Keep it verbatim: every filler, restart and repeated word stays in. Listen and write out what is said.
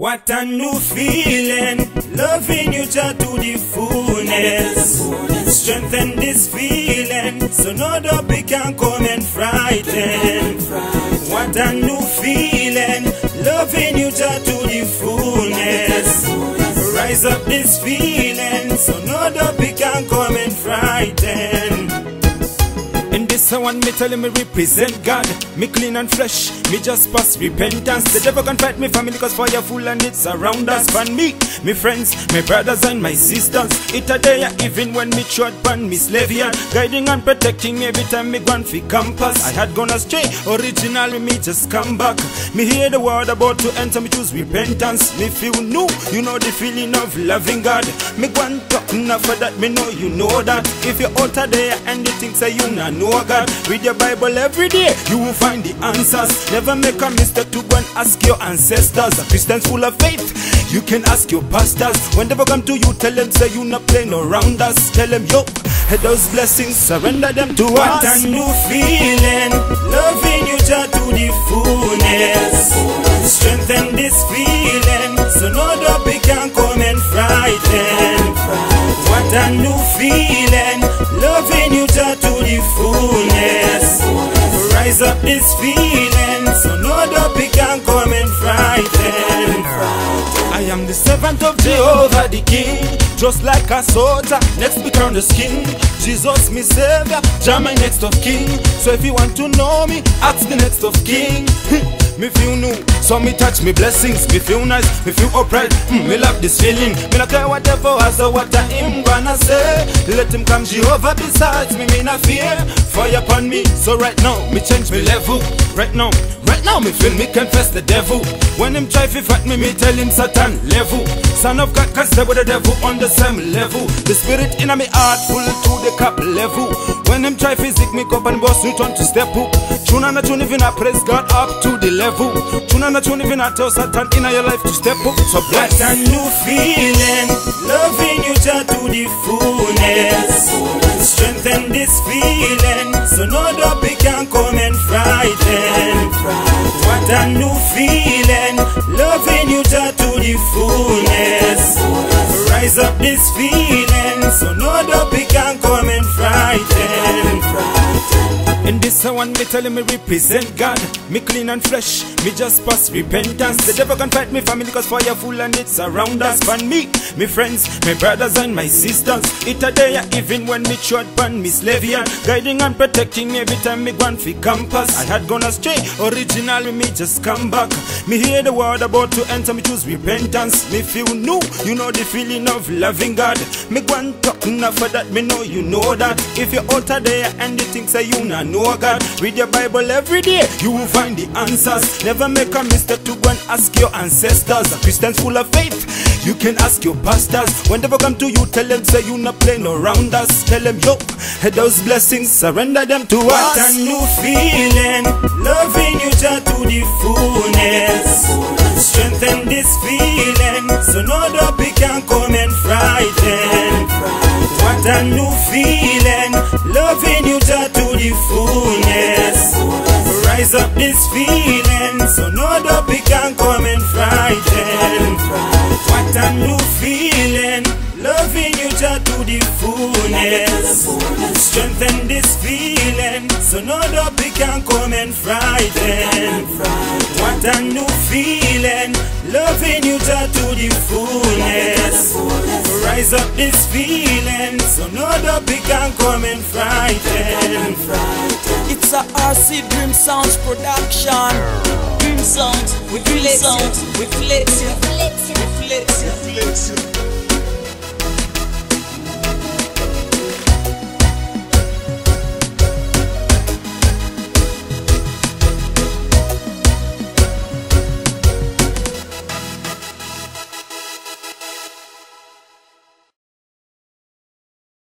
What a new feeling, loving you just to the fullness. Strengthen this feeling, so no dopey can come and frighten. What a new feeling, loving you just to the fullness. Rise up this feeling, so no dopey can come and frighten. In this one, me tell me represent God. Me clean and fresh, me just pass repentance. The devil can fight me family cause fire full and it's around us. Fan me, me friends, my brothers and my sisters. It a day even when me trod pan me slave yard. Guiding and protecting me every time me gone fi campus. I had gone astray, originally me just come back. Me hear the word about to enter, me choose repentance. Me feel new, you know the feeling of loving God. Me go and talk enough for that, me know you know that. If you're out there and you think say you not know God, read your Bible every day, you will find the answers. Never make a mistake to go and ask your ancestors. A Christians full of faith, you can ask your pastors. When they come to you, tell them say you not playing around us. Tell them yo, those blessings, surrender them to what us. What a new feeling, loving you just to the fullness. Strengthen this feeling, so no dopey can come and frighten. What a new feeling, loving you just to the fullness. Rise up this feeling, so no dopey can come and frighten. I am the servant of Jehovah the King, just like a soldier, next bit on the skin. Jesus me savior, Jah my next of king. So if you want to know me, ask the next of king. Me feel new, so me touch me blessings. Me feel nice, me feel upright, mm, me love this feeling. Me not care whatever has or what I him gonna say. Let him come Jehovah besides me, me not fear. Fire upon me, so right now me change me level. Right now, right now me feel me confess the devil. When him try to fight me, me tell him Satan level. Son of God can stay with the devil on the same level. The spirit in me heart full to the cap level. When him try to sick me up and boss me turn to step up. Tune and tune even I praise God up to the level. Tune and tune even I tell Satan in your life to step up. So bless. What a new feeling, loving you just to the fullness. Strengthen this feeling, so no dopey can come and frighten. What a new feeling, loving you just to the fullness. Rise up this feeling, so no dopey can come and frighten. In this one, me telling me represent God. Me clean and fresh, me just pass repentance. The devil can fight me family cause fire full and it's around us. Fan me, me friends, my brothers and my sisters. It a day even when me trod pan me slave yard. Guiding and protecting me every time me gone fi campus. I had gone astray, originally me just come back. Me hear the word about to enter, me choose repentance. Me feel new, you know the feeling of loving God. Me go and talk enough for that, me know you know that. If you're out there and you think say you not know God, read your Bible every day, you will find the answers. Never make a mistake to go and ask your ancestors. A Christians full of faith, you can ask your pastors. When they come to you, tell them say you not playing around us. Tell them yo, those blessings, surrender them to what us. What a new feeling, loving you just to the fullness. Strengthen this feeling, so no dopey can come and frighten. What a new feeling, loving you just to the fullness. Rise up this feeling, so no dopey can come and frighten. What a new feeling, loving you just to the fullness. Strengthen this feeling, so no dopey can come and frighten. What a new feeling, loving you just to the fullness. Rise up this feeling, so no dopey can come and frighten. It's a R C Dream Sounds production. Dream Sounds, we flex you, we flex you, we flex you, we flex you.